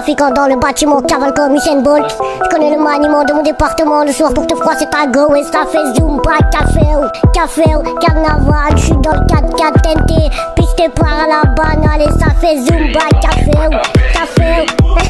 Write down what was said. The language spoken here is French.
trafiquant dans le bâtiment, cavale comme Usain Bolt. Je connais le maniement de mon département, le soir pour te froisser ta go. Et ça fait Zumba, café, carnaval. Je suis dans le 4x4 tenté, pisté par la banale. Et ça fait Zumba, café.